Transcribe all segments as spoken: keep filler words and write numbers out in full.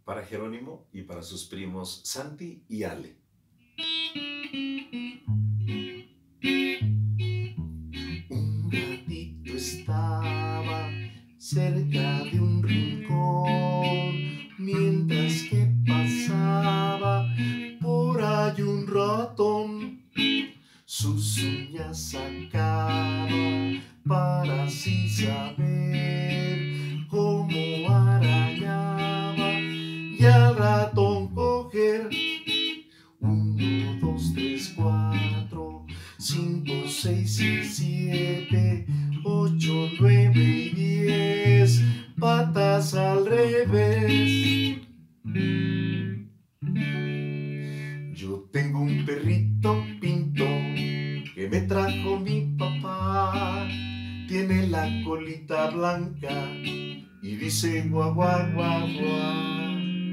para Jerónimo y para sus primos Santi y Ale. Un gatito estaba cerca de un rincón, mientras que pasaba por ahí un ratón. Sus uñas sacaba para así saber cómo arañaba y al ratón coger. Uno, dos, tres, cuatro, cinco, seis y siete, ocho, nueve y diez, patas al revés. Yo tengo un perrito pinto que me trajo mi papá. Tiene la colita blanca y dice guau, guau, guau, guau.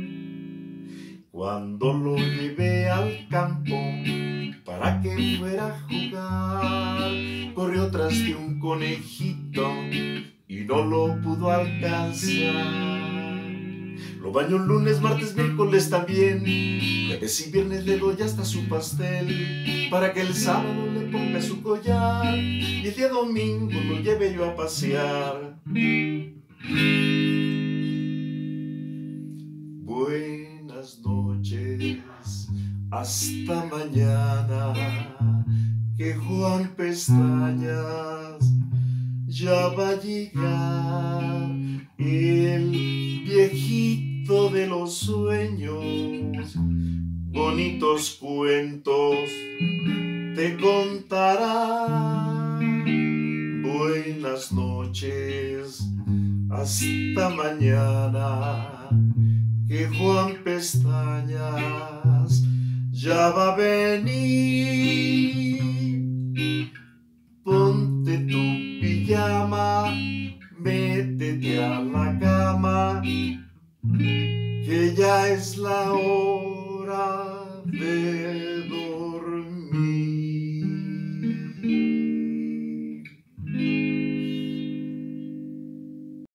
Cuando lo llevé al campo para que fuera a jugar, corrió tras de un conejito y no lo pudo alcanzar. Lo baño lunes, martes, miércoles también, jueves y viernes le doy hasta su pastel, para que el sábado le ponga su collar y el día domingo lo lleve yo a pasear. Buenas noches, hasta mañana, que Juan Pestañas ya va a llegar, el viejito de los sueños, bonitos cuentos te contará. Buenas noches, hasta mañana, que Juan Pestañas ya va a venir. Ponte tu pijama, métete a la cama, que ya es la hora